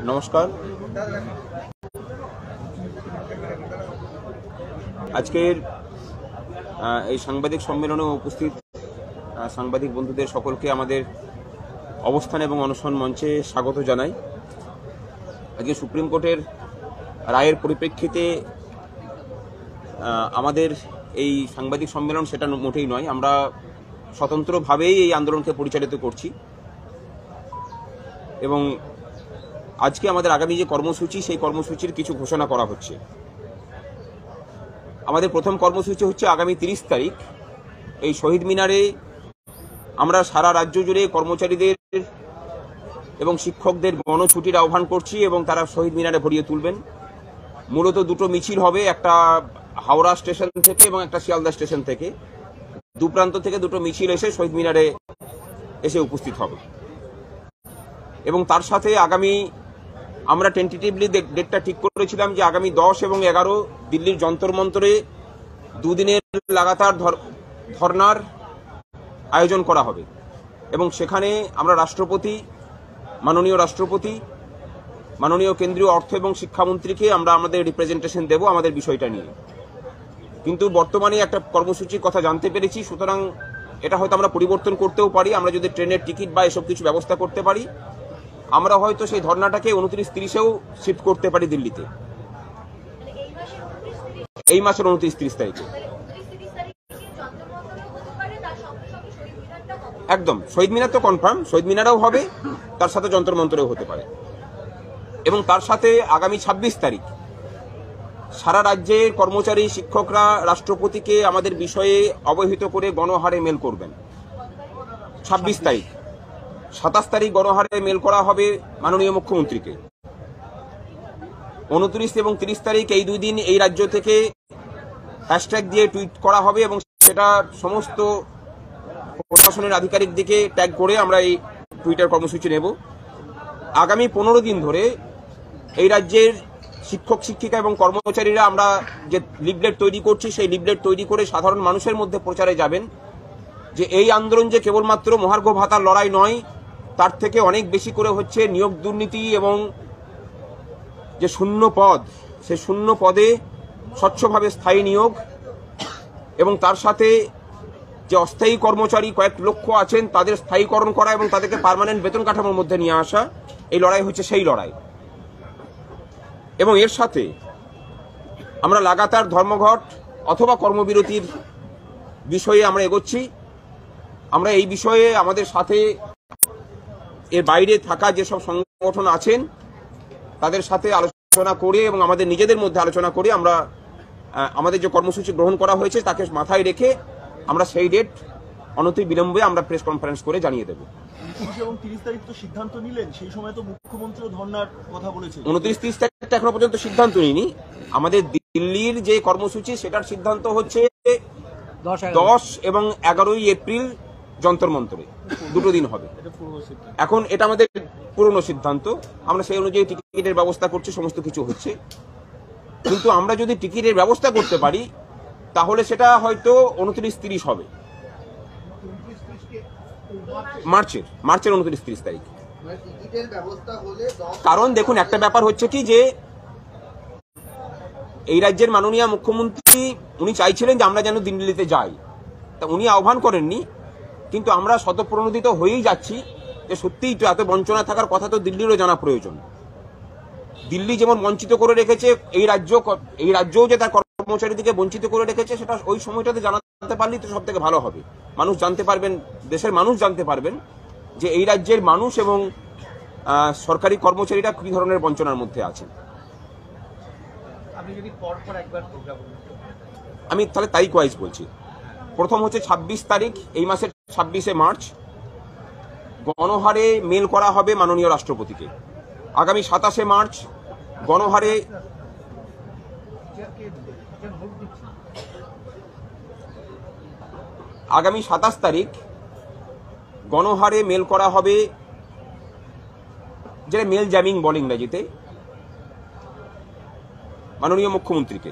নমস্কার। আজকের এই সাংবাদিক সম্মেলনে উপস্থিত সাংবাদিক বন্ধুদের সকলকে আমাদের অবস্থান এবং অনশন মঞ্চে স্বাগত জানাই। আজকে সুপ্রিম কোর্টের রায়ের পরিপ্রেক্ষিতে আমাদের এই সাংবাদিক সম্মেলন সেটা মোটেই নয়, আমরা স্বতন্ত্রভাবেই এই আন্দোলনকে পরিচালিত করছি এবং আজকে আমাদের আগামী যে কর্মসূচি সেই কর্মসূচির কিছু ঘোষণা করা হচ্ছে। আমাদের প্রথম কর্মসূচি হচ্ছে আগামী 30 তারিখ এই শহীদ মিনারে আমরা সারা রাজ্য জুড়ে কর্মচারীদের এবং শিক্ষকদের গণছুটির আহ্বান করছি এবং তারা শহীদ মিনারে ভরিয়ে তুলবেন। মূলত দুটো মিছিল হবে, একটা হাওড়া স্টেশন থেকে এবং একটা শিয়ালদা স্টেশন থেকে। দু প্রান্ত থেকে দুটো মিছিল এসে শহীদ মিনারে এসে উপস্থিত হবে এবং তার সাথে আগামী আমরা টেন্টেটিভলি ডেটটা ঠিক করেছিলাম যে আগামী 10 এবং 11 দিল্লির যন্তর মন্তরে দুদিনের লাগাতার ধর্নার আয়োজন করা হবে এবং সেখানে আমরা মাননীয় রাষ্ট্রপতি, মাননীয় কেন্দ্রীয় অর্থ এবং শিক্ষামন্ত্রীকে আমরা আমাদের রিপ্রেজেন্টেশন দেব আমাদের বিষয়টা নিয়ে। কিন্তু বর্তমানে একটা কর্মসূচির কথা জানতে পেরেছি, সুতরাং এটা হয়তো আমরা পরিবর্তন করতেও পারি। আমরা যদি ট্রেনের টিকিট বা এসব কিছু ব্যবস্থা করতে পারি, আমরা হয়তো সেই ধর্নাটাকে 29-30-এও শিফট করতে পারি দিল্লিতে, এই মাসের 29-30 তারিখে। একদম, শহীদ মিনার তো কনফার্ম, শহীদ মিনারও হবে, তার সাথে যন্তর মন্তরেও হতে পারে। এবং তার সাথে আগামী 26 তারিখ সারা রাজ্যের কর্মচারী শিক্ষকরা রাষ্ট্রপতিকে আমাদের বিষয়ে অবহিত করে গণহারে মেল করবেন। 26 তারিখ, 27 তারিখ গণহারে মেল করা হবে মাননীয় মুখ্যমন্ত্রীকে। 29 এবং 30 তারিখ এই দুই দিন এই রাজ্য থেকে হ্যাশট্যাগ দিয়ে টুইট করা হবে এবং সেটা সমস্ত প্রশাসনের আধিকারিক দিকে ট্যাগ করে আমরা এই টুইটার কর্মসূচি নেব। আগামী 15 দিন ধরে এই রাজ্যের শিক্ষক শিক্ষিকা এবং কর্মচারীরা আমরা যে লিফলেট তৈরি করছি সেই লিফলেট তৈরি করে সাধারণ মানুষের মধ্যে প্রচারে যাবেন যে এই আন্দোলন যে কেবলমাত্র মহার্ঘ ভাতার লড়াই নয়, তার থেকে অনেক বেশি করে হচ্ছে নিয়োগ দুর্নীতি এবং যে শূন্য পদ, সেই শূন্য পদে স্বচ্ছভাবে স্থায়ী নিয়োগ এবং তার সাথে যে অস্থায়ী কর্মচারী কয়েক লক্ষ আছেন তাদের স্থায়ীকরণ করা এবং তাদেরকে পার্মানেন্ট বেতন কাঠামোর মধ্যে নিয়ে আসা। এই লড়াই হচ্ছে সেই লড়াই। এবং এর সাথে আমরা লাগাতার ধর্মঘট অথবা কর্মবিরতির বিষয়ে আমরা এগোচ্ছি। আমরা এই বিষয়ে আমাদের সাথে এর বাইরে থাকা যেসব সংগঠন আছেন তাদের সাথে আলোচনা করে এবং আমাদের নিজেদের মধ্যে আলোচনা করে আমরা আমাদের যে কর্মসূচি গ্রহণ করা হয়েছে তাকে মাথায় রেখে আমরা সেই ডেট অনতি বিলম্বে আমরা প্রেস কনফারেন্স করে জানিয়ে দেব। 29 এবং 30 তারিখ তো সিদ্ধান্ত নিলেন, সেই সময় তো মুখ্যমন্ত্রী ধর্নার কথা বলেছেন। 29-30 তারিখটা এখনো পর্যন্ত সিদ্ধান্ত নিইনি। আমাদের দিল্লির যে কর্মসূচি সেটার সিদ্ধান্ত হচ্ছে 10 এবং 11 এপ্রিল যন্তর মন্তরে দুটো দিন হবে। এখন এটা আমাদের পুরনো সিদ্ধান্ত, আমরা সেই অনুযায়ী টিকিটের ব্যবস্থা করছি, সমস্ত কিছু হচ্ছে। কিন্তু আমরা যদি টিকিটের ব্যবস্থা করতে পারি তাহলে সেটা হয়তো 29-30 হবে, মার্চের 29-30 তারিখ। কারণ দেখুন, একটা ব্যাপার হচ্ছে কি যে এই রাজ্যের মাননীয় মুখ্যমন্ত্রী উনি চাইছিলেন যে আমরা যেন দিল্লিতে যাই, তা উনি আহ্বান করেননি, কিন্তু আমরা স্বতঃপ্রণোদিত হয়েই যাচ্ছি যে সত্যিই তো এত বঞ্চনা থাকার কথা তো দিল্লিরও জানা প্রয়োজন। দিল্লি যেমন বঞ্চিত করে রেখেছে, এই রাজ্যও যে তার কর্মচারীদেরকে বঞ্চিত করে রেখেছে সেটা ওই সময়টাতে জানাতে পারলেই তো সব থেকে ভালো হবে। মানুষ জানতে পারবেন, দেশের মানুষ জানতে পারবেন যে এই রাজ্যের মানুষ এবং সরকারি কর্মচারীরা কি ধরনের বঞ্চনার মধ্যে আছেন। আমি তাহলে তারিখ ওয়াইজ বলছি। প্রথম হচ্ছে 26 তারিখ, এই মাসের 26শে মার্চ গণহারে মেল করা হবে মাননীয় রাষ্ট্রপতিকে। আগামী 27শে মার্চ গণহারে আগামী 27 তারিখ গণহারে মেল করা হবে, যেটা মেল জ্যামিং বলে ইংরেজিতে, মাননীয় মুখ্যমন্ত্রীকে।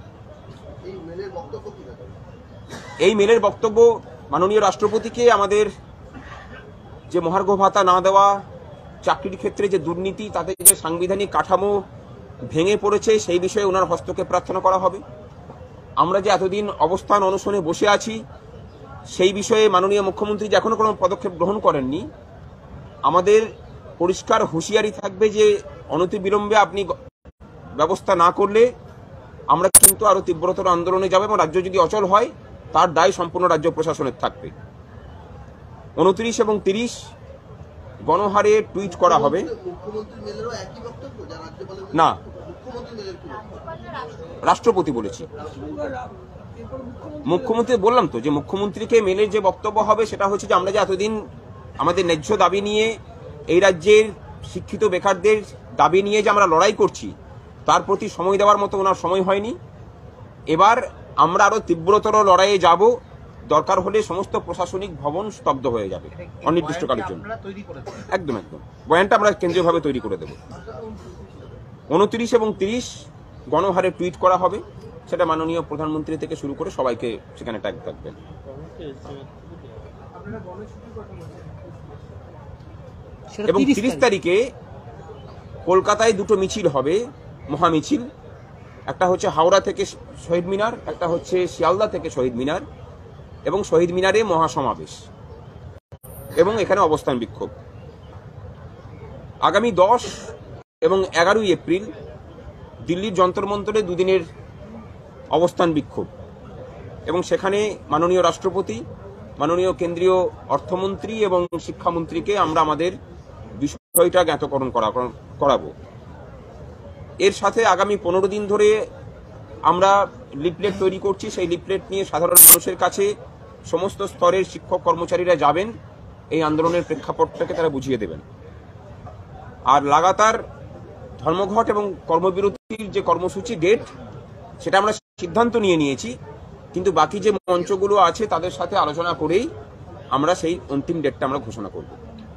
এই মেলের বক্তব্য মাননীয় রাষ্ট্রপতিকে আমাদের যে মহার্ঘ ভাতা না দেওয়া, চাকরির ক্ষেত্রে যে দুর্নীতি, তাতে যে সাংবিধানিক কাঠামো ভেঙে পড়েছে, সেই বিষয়ে ওনার হস্তক্ষেপ প্রার্থনা করা হবে। আমরা যে এতদিন অবস্থান অনশনে বসে আছি, সেই বিষয়ে মাননীয় মুখ্যমন্ত্রী যে এখনো কোনো পদক্ষেপ গ্রহণ করেননি। আমাদের পরিষ্কার হুঁশিয়ারি থাকবে যে অনতিবিলম্বে আপনি ব্যবস্থা না করলে আমরা কিন্তু আরো তীব্রতর আন্দোলনে যাব, এবং রাজ্য যদি অচল হয় তার দায় সম্পূর্ণ রাজ্য প্রশাসনের থাকবে। 29 এবং 30 গণহারে টুইট করা হবে না, রাষ্ট্রপতি বলেছি। মুখ্যমন্ত্রী বললাম তো যে মুখ্যমন্ত্রীকে মেলের যে বক্তব্য হবে সেটা হচ্ছে যে আমরা যে এতদিন আমাদের ন্যায্য দাবি নিয়ে, এই রাজ্যের শিক্ষিত বেকারদের দাবি নিয়ে যে আমরা লড়াই করছি, তার প্রতি সময় দেওয়ার মতো ওনার সময় হয়নি। এবার আমরা আরো তীব্রতর লড়াইয়ে যাব, দরকার হলে সমস্ত প্রশাসনিক ভবন স্তব্ধ হয়ে যাবে অনির্দিষ্টকালের জন্য। একদম একদম বয়ানটা আমরা কেন্দ্রীয়ভাবে তৈরি করে দেব। 29 এবং 30 গণহারে টুইট করা হবে, সেটা মাননীয় প্রধানমন্ত্রী থেকে শুরু করে সবাইকে সেখানে ট্যাগ থাকবেন। এবং 30 তারিখে কলকাতায় দুটো মিছিল হবে, মহামিছিল। একটা হচ্ছে হাওড়া থেকে শহীদ মিনার, একটা হচ্ছে শিয়ালদা থেকে শহীদ মিনার, এবং শহীদ মিনারে মহাসমাবেশ এবং এখানে অবস্থান বিক্ষোভ। আগামী 10 এবং 11 এপ্রিল দিল্লির যন্তর মন্তরে দুদিনের অবস্থান বিক্ষোভ, এবং সেখানে মাননীয় রাষ্ট্রপতি, মাননীয় কেন্দ্রীয় অর্থমন্ত্রী এবং শিক্ষামন্ত্রীকে আমরা আমাদের বিষয়টা জ্ঞাতকরণ করাবো। এর সাথে আগামী 15 দিন ধরে আমরা লিফলেট তৈরি করছি। সেই লিফলেট নিয়ে সাধারণ মানুষের কাছে সমস্ত স্তরের শিক্ষক কর্মচারীরা যাবেন, এই আন্দোলনের প্রেক্ষাপটটাকে তারা বুঝিয়ে দেবেন। আর লাগাতার ধর্মঘট এবং কর্মবিরতির যে কর্মসূচি ডেট, সেটা আমরা সিদ্ধান্ত নিয়েছি, কিন্তু বাকি যে মঞ্চগুলো আছে তাদের সাথে আলোচনা করেই আমরা সেই অন্তিম ডেটটা আমরা ঘোষণা করব।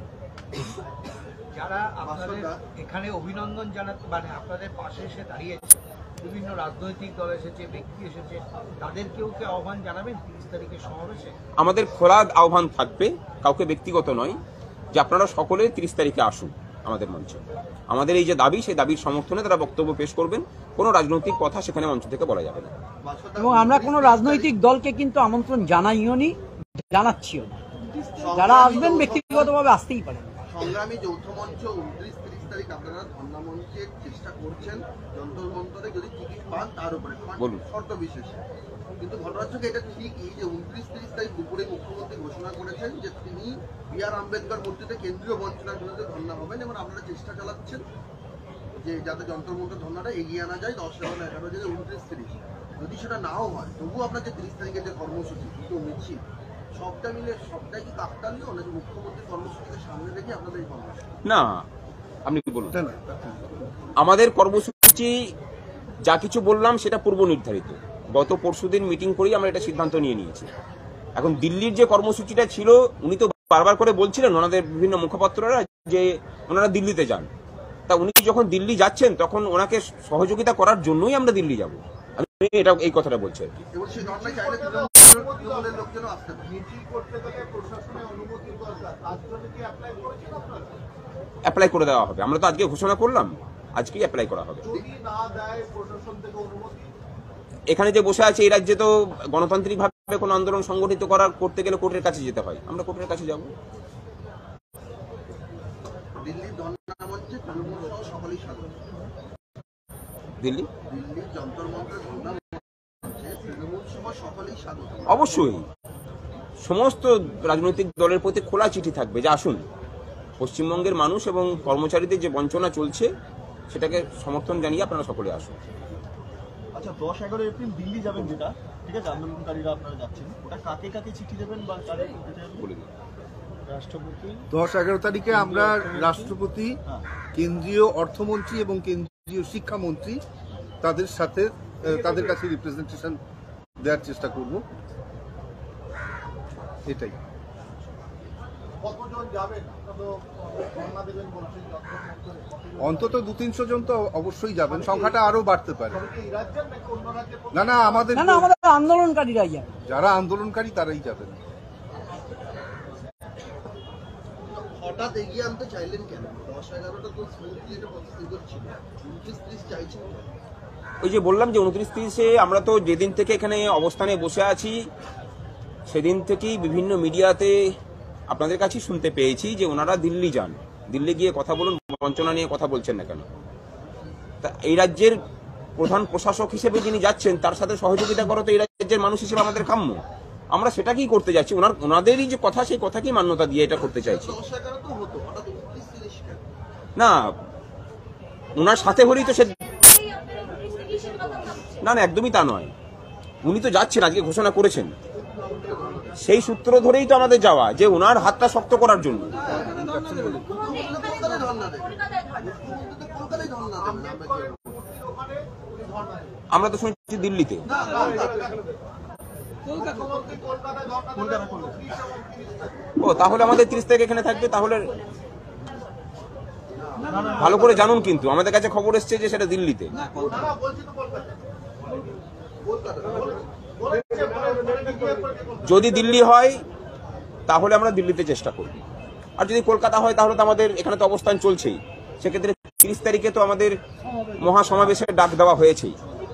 যারা আপনাদের এখানে অভিনন্দন জানাতে, মানে আপনাদের পাশে এসে দাঁড়িয়েছে, বিভিন্ন রাজনৈতিক দল এসেছে, ব্যক্তি এসেছে, তাদেরকেও কি আহ্বান জানাবেন 30 তারিখের সমাবেশে? আমাদের খোলা আহ্বান থাকবে, কাউকে ব্যক্তিগত নয়, যে আপনারা সকলে 30 তারিখে আসুন আমাদের মঞ্চে। আমাদের এই যে দাবি, সেই দাবির সমর্থনে তারা বক্তব্য পেশ করবেন। কোনো রাজনৈতিক কথা সেখানে মঞ্চ থেকে বলা যাবে না, এবং আমরা কোনো রাজনৈতিক দলকে কিন্তু আমন্ত্রণ জানাইও নি, জানাচ্ছিও না। যারা আসবেন ব্যক্তিগতভাবে আসতেই পারেন। সংগ্রামী যৌথ মঞ্চ 29-30 তারিখ আপনারা ধর্ণা মঞ্চের চেষ্টা করছেন, যন্তর মন্তরে যদি টিকিট পান তার উপরে শর্ত বিশেষে। কিন্তু ঘটনা হচ্ছে এটা ঠিকই যে 29-30 তারিখ দুপুরে মুখ্যমন্ত্রী ঘোষণা করেছেন যে তিনি বি.আর. আম্বেদকর মূর্তিতে কেন্দ্রীয় বঞ্চনার বিরুদ্ধে ধর্ণা হবেন, এবং আপনারা চেষ্টা চালাচ্ছেন যে যাতে যন্তর মন্তর ধর্ণাটা এগিয়ে আনা যায় 10 এবং 11 থেকে 29-30। যদি সেটা নাও হয়, তবুও আপনার যে 30 তারিখের যে কর্মসূচি, দুটো মিছিল, সবটা মিলে সবটাই কি কাকতালীয় নাকি মুখ্যমন্ত্রীর কর্মসূচিকে সামনে রেখে আপনাদের এই কর্মসূচি? না, আপনি কি বলুন। আমাদের কর্মসূচি যা কিছু বললাম সেটা পূর্ব নির্ধারিত। গত পরশুদিন মিটিং করেই আমরা এটা সিদ্ধান্ত নিয়েছি। এখন দিল্লির যে কর্মসূচিটা ছিল, উনি তো বারবার করে বলছিলেন, ওনাদের বিভিন্ন মুখপাত্ররা, যে ওনারা দিল্লিতে যান। তা উনি যখন দিল্লি যাচ্ছেন, তখন ওনাকে সহযোগিতা করার জন্যই আমরা দিল্লি যাব। আমি এটা এই কথাটা বলছি আর কি। অ্যাপ্লাই করে দেওয়া হবে। আমরা তো আজকে ঘোষণা করলাম, আজকেই অ্যাপ্লাই করা হবে। এখানে যে বসে আছে এই রাজ্যে তো গণতান্ত্রিক ভাবে কোন আন্দোলন সংগঠিত করতে গেলে কোর্টের কাছে যেতে হয়। আমরা কোর্টের কাছে যাব। দিল্লির ধর্ণা মঞ্চে তৃণমূল সহ সকলেই স্বাগত। দিল্লি যন্তর মন্তরের ধর্ণা মঞ্চে তৃণমূল সহ সকলেই স্বাগত। অবশ্যই সমস্ত রাজনৈতিক দলের প্রতি খোলা চিঠি থাকবে যে আসুন, পশ্চিমবঙ্গের মানুষ এবং কর্মচারীদের যে বঞ্চনা চলছে সেটাকে সমর্থন জানিয়ে আপনারা সকলে আসুন। আচ্ছা, 10-11 এপ্রিল দিল্লি যাবেন, যেটা ঠিক আছে, আন্দোলনকারীরা আপনারা যাচ্ছেন, ওটা কাকে কাকে চিঠি দেবেন বা কারে বলে দিন? রাষ্ট্রপতি 10-11 তারিখে আমরা রাষ্ট্রপতি, কেন্দ্রীয় অর্থমন্ত্রী এবং কেন্দ্রীয় শিক্ষামন্ত্রী তাদের সাথে তাদের কাছে রিপ্রেজেন্টেশন দেওয়ার চেষ্টা করব। এটাই। কতজন যাবেন? অন্তত 200-300 জন তো অবশ্যই যাবেন, সংখ্যাটা আরো বাড়তে পারে। না না, আমাদের আন্দোলনকারীরাই যাবে, যারা আন্দোলনকারী তারাই যাবেন। হঠাৎ এগিয়ে আনতে চাইলেন কেন? 10-11টা তো স্মুথলি এটা প্রসেসিং ছিল, 29-30 চাইছেন কেন? ওই যে বললাম যে 29-30-এ আমরা তো যেদিন থেকে এখানে অবস্থানে বসে আছি সেদিন থেকেই বিভিন্ন মিডিয়াতে আপনাদের কাছে শুনতে পেয়েছি যে ওনারা দিল্লি যান, দিল্লি গিয়ে কথা বলুন, বঞ্চনা নিয়ে কথা বলছেন না কেন? তা এই রাজ্যের প্রধান প্রশাসক হিসেবে যিনি যাচ্ছেন তার সাথে সহযোগিতা করো তো এই রাজ্যের মানুষ হিসেবে আমাদের কাম্য। আমরা সেটাকেই করতে যাচ্ছি, ওনাদেরই যে কথা সেই কথাকেই মান্যতা দিয়ে এটা করতে চাইছি। 10-11 তো হতো, হঠাৎ 29-30 কেন? না, ওনার সাথে হলেই তো সে, না না একদমই তা নয়, উনি তো যাচ্ছেন, আজকে ঘোষণা করেছেন, সেই সূত্র ধরেই তো আমাদের যাওয়া, যে ওনার হাতটা শক্ত করার জন্য। কলকাতায় ধর্ণা দেবে, মুখ্যমন্ত্রী তো কলকাতায় ধর্ণা দেবে। আমরা তো শুনছি দিল্লিতে। ও তাহলে আমাদের 30 তারিখ এখানে থাকবে, তাহলে ভালো করে জানুন, কিন্তু আমাদের কাছে খবর এসছে যে সেটা দিল্লিতে। যদি দিল্লি হয় তাহলে আমরা দিল্লিতে চেষ্টা করব, আর যদি কলকাতা হয় তাহলে তো আমাদের এখানে তো অবস্থান চলছেই, সেক্ষেত্রে 30 তারিখে তো আমাদের মহাসমাবেশের ডাক দেওয়া হয়েছেই।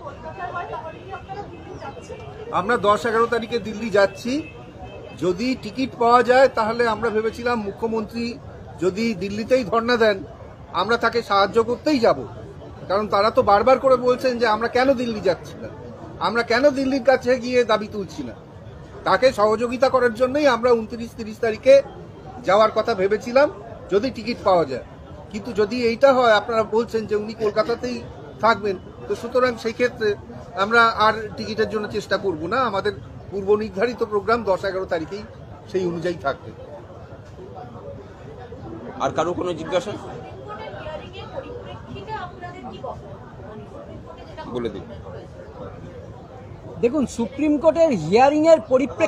আমরা 10-11 তারিখে দিল্লি যাচ্ছি। যদি টিকিট পাওয়া যায় তাহলে আমরা ভেবেছিলাম মুখ্যমন্ত্রী যদি দিল্লিতেই ধর্ণা দেন আমরা তাকে সাহায্য করতেই যাব, কারণ তারা তো বারবার করে বলছেন যে আমরা কেন দিল্লি যাচ্ছি না, আমরা কেন দিল্লির কাছে গিয়ে দাবি তুলছি না। তাকে সহযোগিতা করার জন্যই আমরা 29-30 তারিখে যাওয়ার কথা ভেবেছিলাম যদি টিকিট পাওয়া যায়। কিন্তু যদি এইটা হয়, আপনারা বলছেন যে উনি কলকাতাতেই থাকবেন, তো সুতরাং সেই ক্ষেত্রে আমরা আর টিকিটের জন্য চেষ্টা করব না। আমাদের পূর্ব নির্ধারিত প্রোগ্রাম 10-11 তারিখেই সেই অনুযায়ী থাকবে। আর কারো কোনো জিজ্ঞাসা বলে দিন। দেখুন, সুপ্রিম কোর্টের হিয়ারিং এর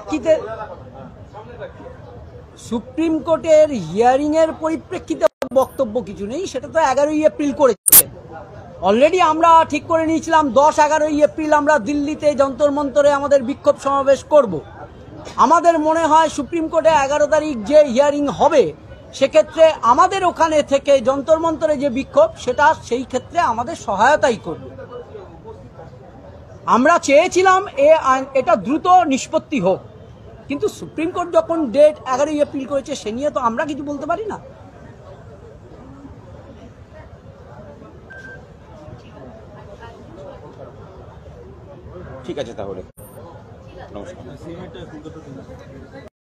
পরিপ্রেক্ষিতে বক্তব্য কিছু নেই, সেটা তো 11ই এপ্রিল করেছে। অলরেডি আমরা ঠিক করে নিয়েছিলাম 10-11ই এপ্রিল আমরা দিল্লিতে যন্তর মন্তরে আমাদের বিক্ষোভ সমাবেশ করব। আমাদের মনে হয় সুপ্রিম কোর্টে 11 তারিখ যে হিয়ারিং হবে সেক্ষেত্রে আমাদের ওখানে থেকে যন্তর মন্তরে যে বিক্ষোভ সেটা সেই ক্ষেত্রে আমাদের সহায়তাই করবে। আমরা চেয়েছিলাম এটা দ্রুত নিষ্পত্তি হোক, কিন্তু সুপ্রিম কোর্ট যখন ডেট 11ই এপ্রিল করেছে সে নিয়ে তো আমরা কিছু বলতে পারি না। ঠিক আছে তাহলে, নমস্কার।